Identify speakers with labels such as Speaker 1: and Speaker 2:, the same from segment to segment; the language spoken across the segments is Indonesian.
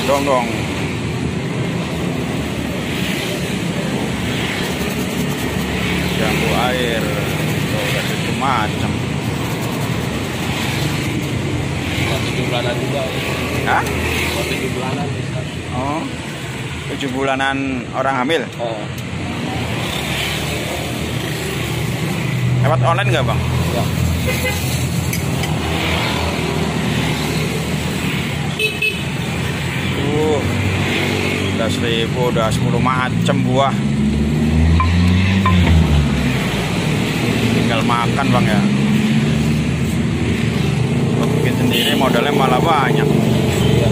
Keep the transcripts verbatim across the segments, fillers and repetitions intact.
Speaker 1: dong dong. Jambu air, tuh itu macam.
Speaker 2: Tujuh bulanan juga.
Speaker 1: Hah?
Speaker 2: Tujuh bulanan.
Speaker 1: Oh, tujuh bulanan orang hamil.
Speaker 2: Oh.
Speaker 1: Lewat online nggak bang?
Speaker 2: Ya.
Speaker 1: Tuh, udah seribu, udah sepuluh macam buah. Tinggal makan bang ya. Kalau bikin sendiri modalnya malah banyak.
Speaker 2: Iya.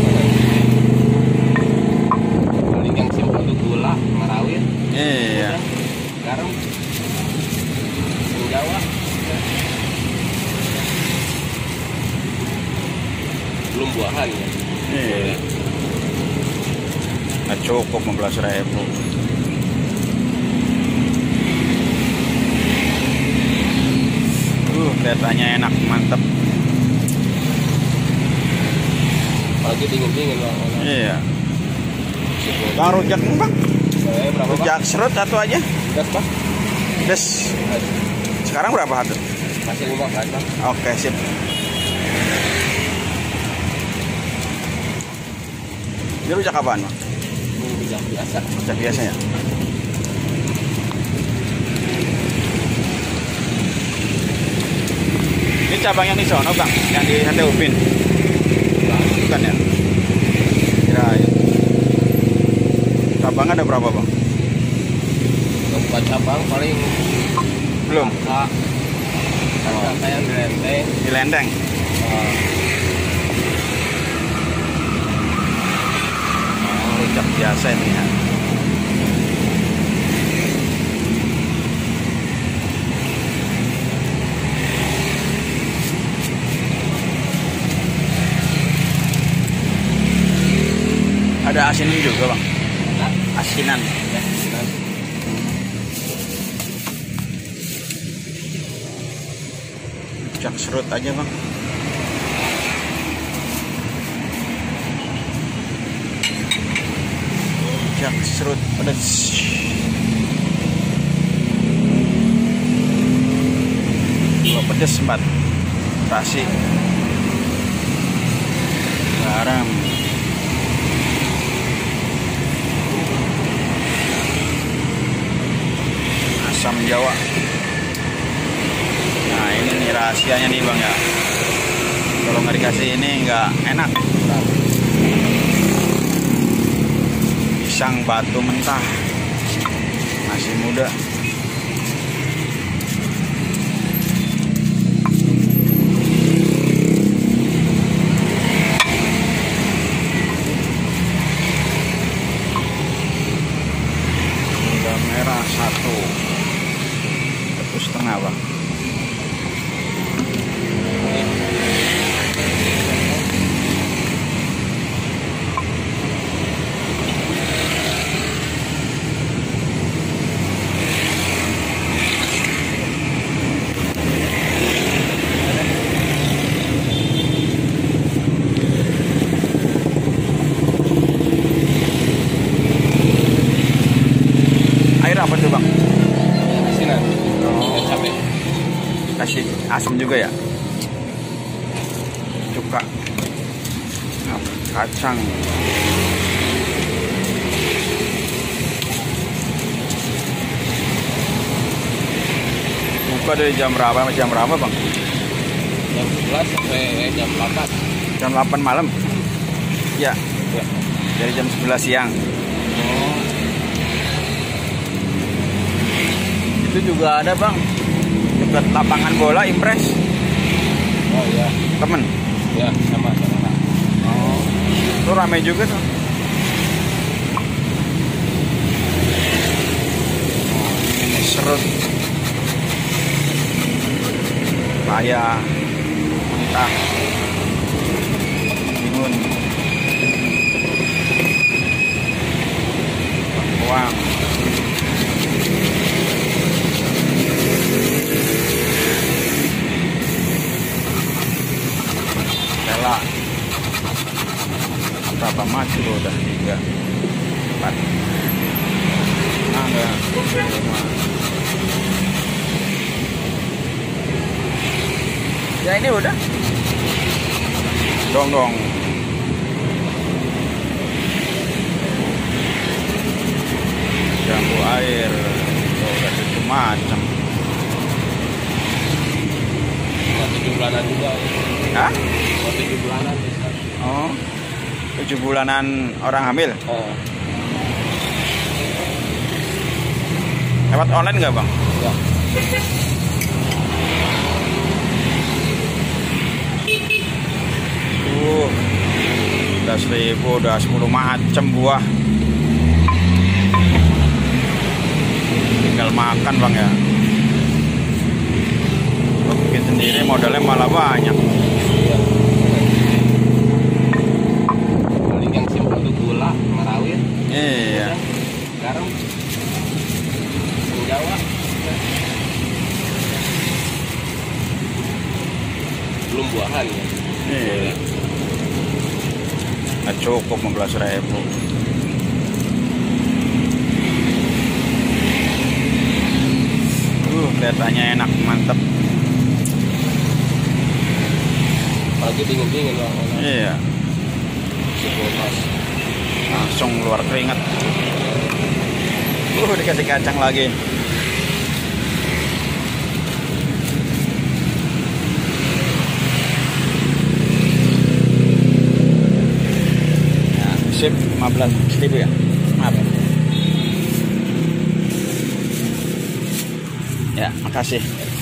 Speaker 2: Paling yang simpel itu gula, marawin.
Speaker 1: Iya.
Speaker 2: Garam. Jawa. Belum buahan ya.
Speaker 1: Iya. Nggak cukup lima belas ribu. Uh, kelihatannya enak, mantep.
Speaker 2: Apalagi dingin-dingin bang.
Speaker 1: Iya. Bang rujak nih bang?
Speaker 2: Eh, berapa
Speaker 1: Rujak serut satu aja?
Speaker 2: Gas bang?
Speaker 1: Des. Sekarang berapa satu?
Speaker 2: Masih lima belas bang.
Speaker 1: Oke sip. Ini rujak apaan bang?
Speaker 2: Ini rujak biasa.
Speaker 1: Rujak biasa ya? Ini cabang yang di sono bang? Yang di Sate Upin? Bukan ya? Kirain. Cabang ada berapa bang?
Speaker 2: Empat cabang paling
Speaker 1: Belum?
Speaker 2: Kak. Kata saya di Lenteng.
Speaker 1: Di Lenteng?
Speaker 2: Uh,
Speaker 1: Oh, rujak biasa ini ya. Ada asinan juga bang? Asinan.
Speaker 2: ya, nah.
Speaker 1: Rujak serut aja bang. Rujak serut pedas. Dua pedas empat. Terasi. Garam. Asam Jawa. Nah ini nih rahasianya nih bang ya. Kalau nggak dikasih ini nggak enak. Pisang batu mentah, masih muda. Gula merah satu, satu setengah bang. Air apa tuh bang?
Speaker 2: Asinan. Oh. Cabai.
Speaker 1: Kasih asam juga ya? Cuka, kacang. Buka dari jam berapa sampai jam berapa bang?
Speaker 2: Jam sebelas sampai jam delapan.
Speaker 1: Jam delapan malam? Ya,
Speaker 2: Ya.
Speaker 1: dari jam sebelas siang.
Speaker 2: Oh.
Speaker 1: Itu juga ada bang, dekat lapangan bola Impres.
Speaker 2: Oh iya.
Speaker 1: Temen?
Speaker 2: Ya sama sama.
Speaker 1: Oh, itu ramai juga tuh. Oh, ini serut, paya, mentah, timun, bawang. Tela. berapa maju loh, udah tiga empat nah enggak lima. Ya ini udah dong dong jambu air tuh udah tujuh macam.
Speaker 2: tujuh bulanan juga.
Speaker 1: Hah?
Speaker 2: tujuh bulanan.
Speaker 1: Oh, tujuh bulanan orang hamil.
Speaker 2: Oh.
Speaker 1: Lewat online nggak bang?
Speaker 2: Ya.
Speaker 1: Uh, udah seribu, udah sepuluh macam buah. Tinggal makan bang ya. Bikin sendiri modalnya malah banyak.
Speaker 2: Iya. Paling yang simpel itu gula, marawir.
Speaker 1: Iya.
Speaker 2: Garam. Jawa. Belum buahan ya.
Speaker 1: Iya. Nggak cukup lima belas ribu. Uh, kelihatannya enak, mantep.
Speaker 2: Apalagi dingin-dingin loh.
Speaker 1: Iya. Langsung keluar keringat. Uh, dikasih kacang lagi. Sip, lima belas ribu ya. Maaf. Ya, makasih.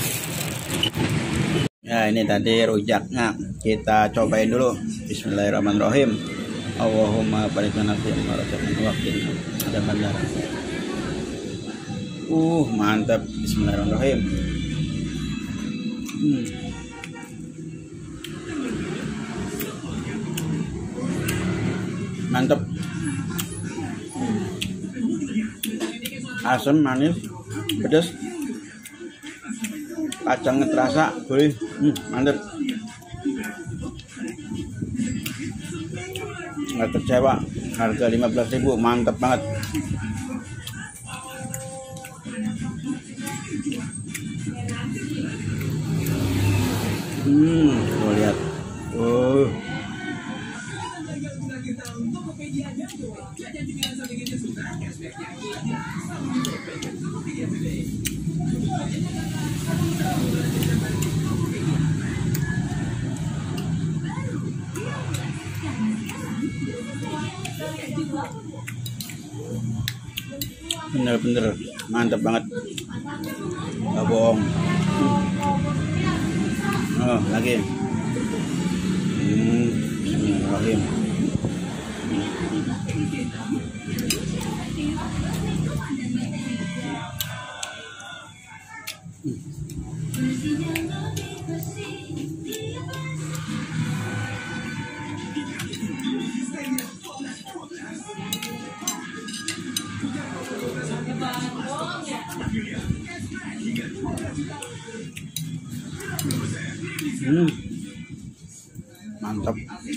Speaker 1: Ya, ini tadi rujaknya. Kita cobain dulu. Bismillahirrahmanirrahim. Allahumma barik lana fi ma razaqtana wa qina adzabannar. Uh, mantap. Bismillahirrahmanirrahim. Hmm. Mantap. Asam, manis, pedas, kacangnya terasa, boleh. Hmm, mantap. Nggak kecewa, harga lima belas ribu, mantap banget. Hmm, tuh lihat. Oh. Bener-bener mantap banget, nggak bohong. Oh, lagi. Hmm, bismillahirrahmanirrahim. Hmm, mantap.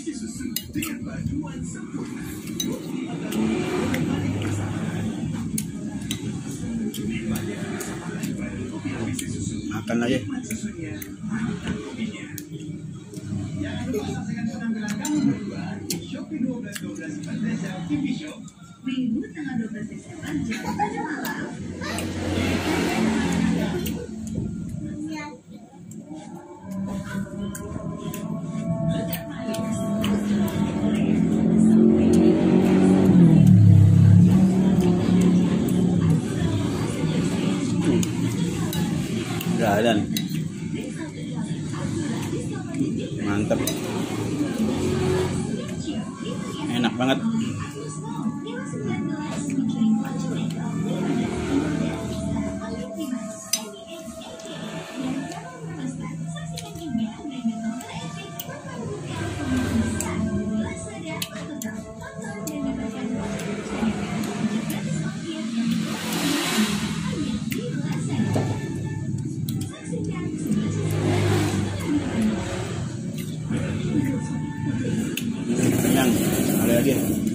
Speaker 1: Makan aja. Minggu tanggal dua belas Desember jam tujuh malam. Jalan. Mantap. Enak banget. Kenyang. lagi.